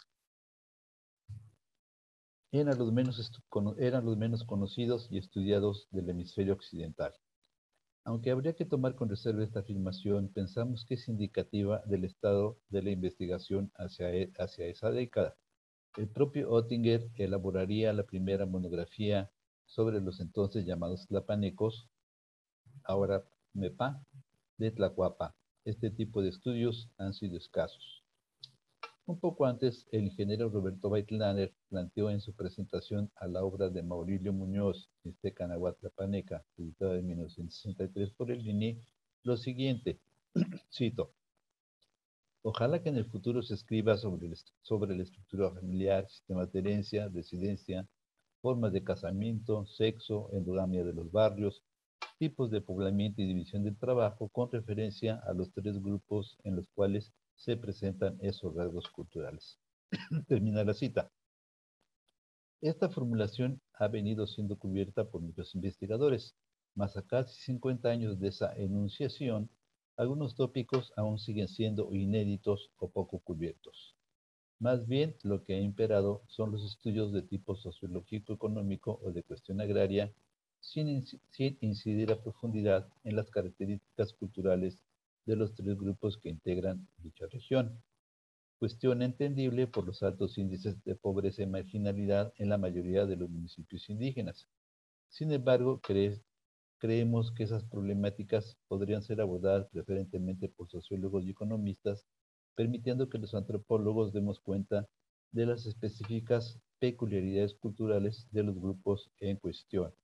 A: eran los menos, eran los menos conocidos y estudiados del hemisferio occidental. Aunque habría que tomar con reserva esta afirmación, pensamos que es indicativa del estado de la investigación hacia, hacia esa década. El propio Oettinger elaboraría la primera monografía sobre los entonces llamados tlapanecos, ahora Mepa, de Tlacuapa. Este tipo de estudios han sido escasos. Un poco antes, el ingeniero Roberto Beitlaner planteó en su presentación a la obra de Maurilio Muñoz, Mixteca Nahuatl Tlapaneca, editada en mil novecientos sesenta y tres por el I N E, lo siguiente, cito: ojalá que en el futuro se escriba sobre, el, sobre la estructura familiar, sistemas de herencia, residencia, formas de casamiento, sexo, endogamia de los barrios, tipos de poblamiento y división del trabajo, con referencia a los tres grupos en los cuales se presentan esos rasgos culturales. Termina la cita. Esta formulación ha venido siendo cubierta por muchos investigadores, mas a casi cincuenta años de esa enunciación, algunos tópicos aún siguen siendo inéditos o poco cubiertos. Más bien, lo que ha imperado son los estudios de tipo sociológico-económico o de cuestión agraria, sin, sin incidir a profundidad en las características culturales de los tres grupos que integran dicha región. Cuestión entendible por los altos índices de pobreza y marginalidad en la mayoría de los municipios indígenas. Sin embargo, cre creemos que esas problemáticas podrían ser abordadas preferentemente por sociólogos y economistas, permitiendo que los antropólogos demos cuenta de las específicas peculiaridades culturales de los grupos en cuestión,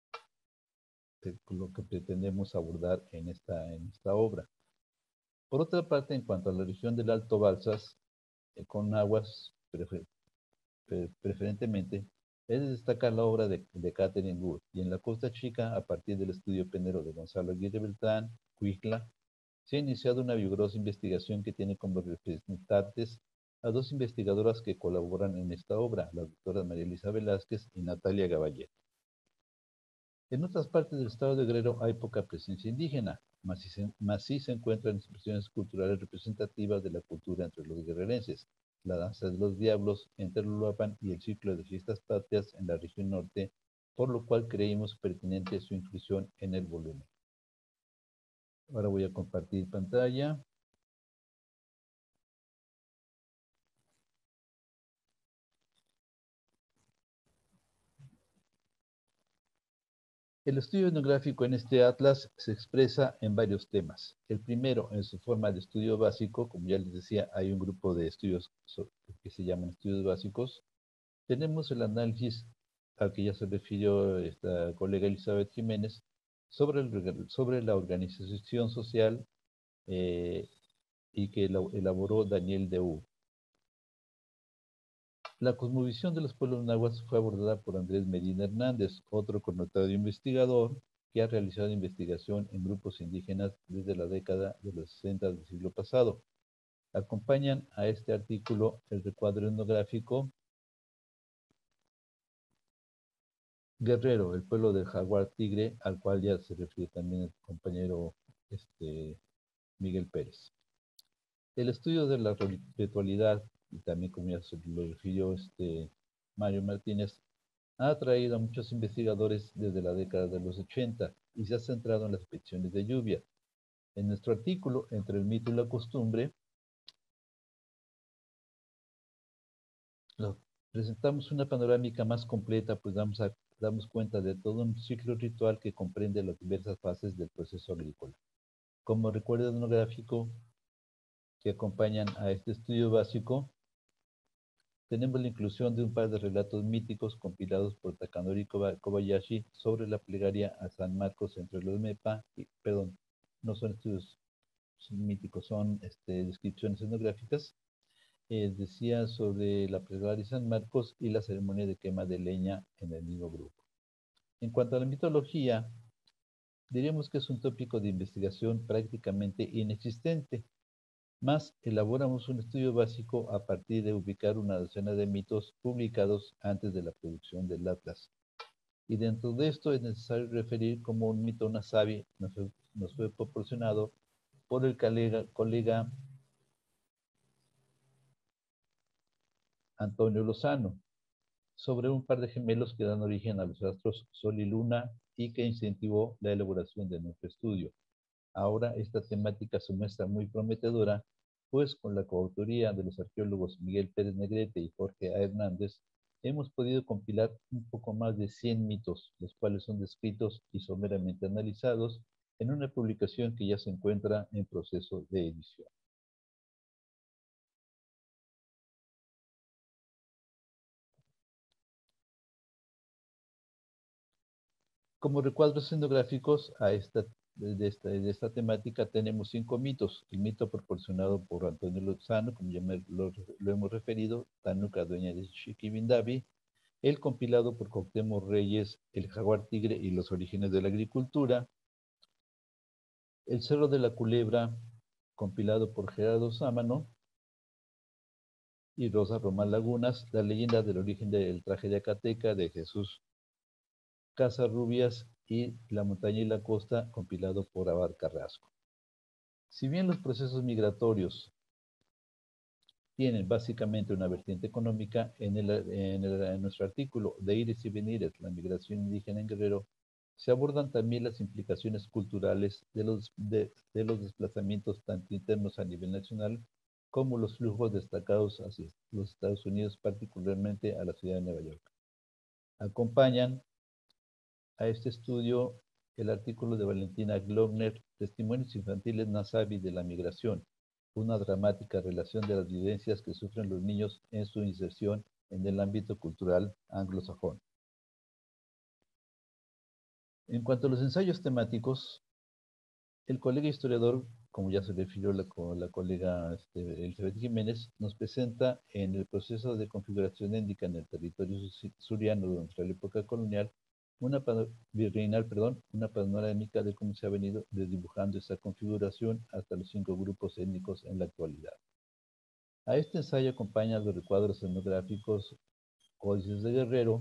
A: lo que pretendemos abordar en esta, en esta obra. Por otra parte, en cuanto a la región del Alto Balsas, eh, con aguas prefer pre preferentemente, es de destacar la obra de, de Catherine Wood, y en la Costa Chica, a partir del estudio penero de Gonzalo Aguirre Beltrán, Cuixtla, se ha iniciado una vigorosa investigación que tiene como representantes a dos investigadoras que colaboran en esta obra, la doctora María Elisa Velázquez y Natalia Gaballet. En otras partes del estado de Guerrero hay poca presencia indígena, mas sí, se, mas sí se encuentran expresiones culturales representativas de la cultura entre los guerrerenses, la danza de los diablos en Telolapan y el ciclo de fiestas patrias en la región norte, por lo cual creímos pertinente su inclusión en el volumen. Ahora voy a compartir pantalla. El estudio etnográfico en este atlas se expresa en varios temas. El primero, en su forma de estudio básico, como ya les decía, hay un grupo de estudios que se llaman estudios básicos. Tenemos el análisis al que ya se refirió esta colega Elizabeth Jiménez sobre, el, sobre la organización social eh, y que elaboró Daniel Deú. La cosmovisión de los pueblos nahuas fue abordada por Andrés Medina Hernández, otro connotado investigador que ha realizado investigación en grupos indígenas desde la década de los sesenta del siglo pasado. Acompañan a este artículo el recuadro etnográfico Guerrero, el pueblo del jaguar tigre, al cual ya se refiere también el compañero este, Miguel Pérez. El estudio de la ritualidad, y también como ya se lo refirió este Mario Martínez, ha atraído a muchos investigadores desde la década de los ochenta y se ha centrado en las peticiones de lluvia. En nuestro artículo, Entre el mito y la costumbre, presentamos una panorámica más completa, pues damos, a, damos cuenta de todo un ciclo ritual que comprende las diversas fases del proceso agrícola. Como recuerdo etnográfico que acompañan a este estudio básico, tenemos la inclusión de un par de relatos míticos compilados por Takanori Kobayashi sobre la plegaria a San Marcos entre los Mepa, y, perdón, no son estudios míticos, son este, descripciones etnográficas. Eh, decía sobre la plegaria de San Marcos y la ceremonia de quema de leña en el mismo grupo. En cuanto a la mitología, diríamos que es un tópico de investigación prácticamente inexistente, más elaboramos un estudio básico a partir de ubicar una docena de mitos publicados antes de la producción del Atlas. Y dentro de esto es necesario referir como un mito nasabi nos fue, nos fue proporcionado por el colega, colega Antonio Lozano, sobre un par de gemelos que dan origen a los astros Sol y Luna y que incentivó la elaboración de nuestro estudio. Ahora esta temática se muestra muy prometedora, pues con la coautoría de los arqueólogos Miguel Pérez Negrete y Jorge A. Hernández, hemos podido compilar un poco más de cien mitos, los cuales son descritos y someramente analizados en una publicación que ya se encuentra en proceso de edición. Como recuadros etnográficos a esta, de, esta, de esta temática tenemos cinco mitos. El mito proporcionado por Antonio Lozano, como ya me, lo, lo hemos referido, Tanuca, dueña de Chiquivindavi. El compilado por Cuauhtémoc Reyes, El jaguar tigre y los orígenes de la agricultura. El Cerro de la Culebra, compilado por Gerardo Sámano y Rosa Román Lagunas. La leyenda del origen del traje de Acateca de Jesús Casarrubias y La montaña y la costa, compilado por Abad Carrasco. Si bien los procesos migratorios tienen básicamente una vertiente económica, en, el, en, el, en nuestro artículo de Ires y Venires, la migración indígena en Guerrero, se abordan también las implicaciones culturales de los, de, de los desplazamientos tanto internos a nivel nacional como los flujos destacados hacia los Estados Unidos, particularmente a la ciudad de Nueva York. Acompañan a este estudio el artículo de Valentina Glogner, Testimonios infantiles nasabi de la migración, una dramática relación de las vivencias que sufren los niños en su inserción en el ámbito cultural anglosajón. En cuanto a los ensayos temáticos, el colega historiador, como ya se refirió la, la colega este, Elizabeth Jiménez, nos presenta en el proceso de configuración étnica en el territorio suriano durante la época colonial una virreinal, perdón, una panorámica de cómo se ha venido desdibujando esa configuración hasta los cinco grupos étnicos en la actualidad. A este ensayo acompañan los recuadros etnográficos Códices de Guerrero,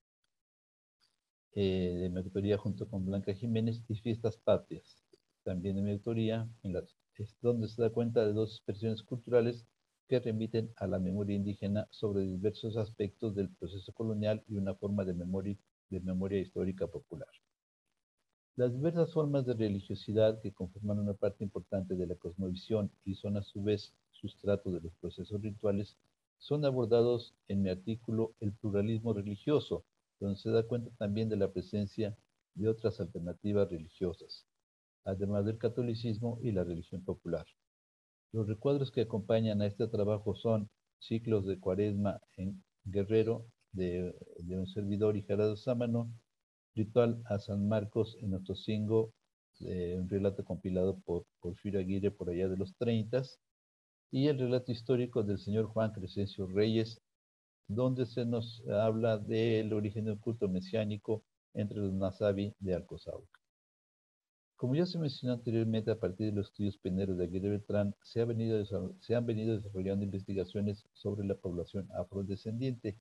A: eh, de mi autoría junto con Blanca Jiménez, y Fiestas Patrias, también de mi autoría, en las, es donde se da cuenta de dos expresiones culturales que remiten a la memoria indígena sobre diversos aspectos del proceso colonial y una forma de memoria, de memoria histórica popular. Las diversas formas de religiosidad que conforman una parte importante de la cosmovisión y son a su vez sustrato de los procesos rituales son abordados en mi artículo El pluralismo religioso, donde se da cuenta también de la presencia de otras alternativas religiosas, además del catolicismo y la religión popular. Los recuadros que acompañan a este trabajo son Ciclos de Cuaresma en Guerrero, de, de un servidor y Gerardo Sámano, Ritual a San Marcos en Otocingo, eh, un relato compilado por Porfirio Aguirre por allá de los treinta, y el relato histórico del señor Juan Crescencio Reyes, donde se nos habla del origen del culto mesiánico entre los nasabi de Alcozauca. Como ya se mencionó anteriormente, a partir de los estudios pioneros de Aguirre Beltrán, se, ha venido, se han venido desarrollando investigaciones sobre la población afrodescendiente.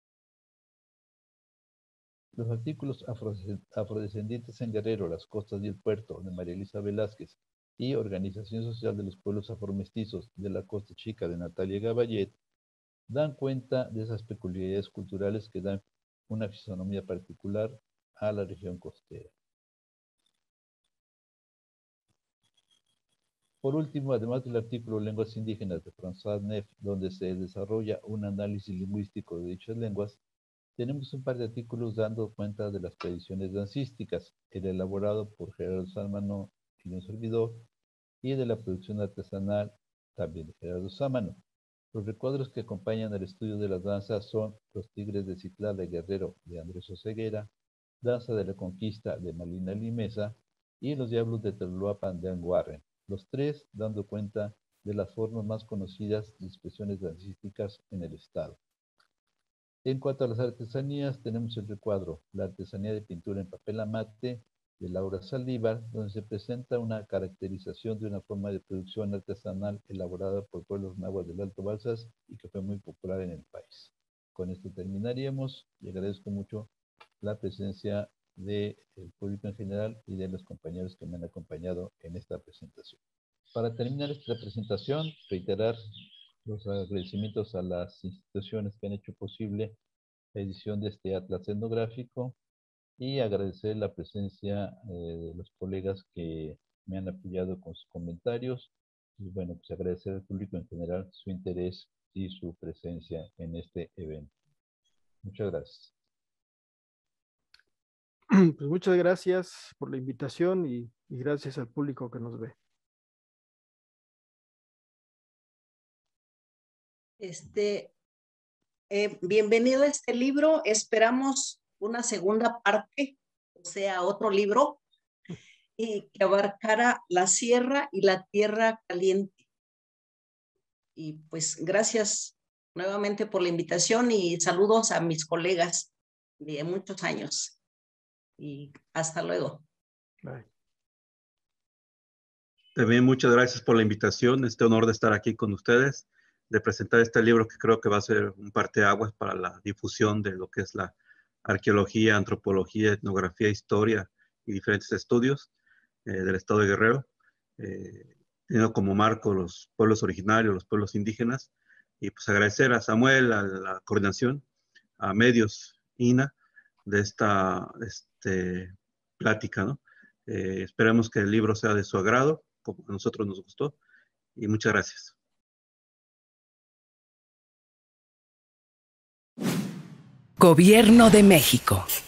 A: Los artículos Afrodescendientes en Guerrero, las costas y el puerto, de María Elisa Velázquez, y Organización Social de los Pueblos Afromestizos de la Costa Chica, de Natalia Gaballet, dan cuenta de esas peculiaridades culturales que dan una fisonomía particular a la región costera. Por último, además del artículo Lenguas Indígenas de François Neff, donde se desarrolla un análisis lingüístico de dichas lenguas, tenemos un par de artículos dando cuenta de las tradiciones dancísticas, el elaborado por Gerardo Sámano y un servidor, y de la producción artesanal también de Gerardo Sámano. Los recuadros que acompañan el estudio de las danzas son Los Tigres de Citlala de Guerrero de Andrés Oseguera, Danza de la Conquista de Malina Limesa y Los Diablos de Teloloapan de Ann Warren, los tres dando cuenta de las formas más conocidas de expresiones dancísticas en el estado. En cuanto a las artesanías, tenemos el recuadro La artesanía de pintura en papel amate de Laura Saldívar, donde se presenta una caracterización de una forma de producción artesanal elaborada por pueblos nahuas del Alto Balsas y que fue muy popular en el país. Con esto terminaríamos y agradezco mucho la presencia del público en general y de los compañeros que me han acompañado en esta presentación. Para terminar esta presentación, reiterar los agradecimientos a las instituciones que han hecho posible la edición de este atlas etnográfico y agradecer la presencia eh, de los colegas que me han apoyado con sus comentarios y bueno, pues agradecer al público en general su interés y su presencia en este evento. Muchas gracias.
D: Pues muchas gracias por la invitación y, y gracias al público que nos ve.
C: Este, eh, bienvenido a este libro. Esperamos una segunda parte, o sea, otro libro, y que abarcara la sierra y la tierra caliente. Y pues gracias nuevamente por la invitación y saludos a mis colegas de muchos años. Y hasta luego.
D: Bye.
B: También muchas gracias por la invitación, este honor de estar aquí con ustedes, de presentar este libro que creo que va a ser un parteaguas para la difusión de lo que es la arqueología, antropología, etnografía, historia y diferentes estudios eh, del estado de Guerrero, eh, teniendo como marco los pueblos originarios, los pueblos indígenas, y pues agradecer a Samuel, a la coordinación, a Medios I N A, de esta este, plática, ¿no? Eh, esperemos que el libro sea de su agrado, como a nosotros nos gustó, y muchas gracias.
E: Gobierno de México.